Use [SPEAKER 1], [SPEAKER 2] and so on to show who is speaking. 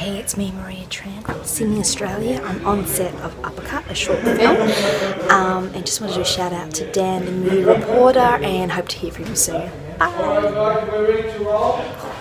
[SPEAKER 1] Hey, it's me, Maria Tran from Sydney, Australia. I'm on set of Uppercut, a short film, and just wanted to shout out to Dan, the new reporter, and hope to hear from you soon. Bye!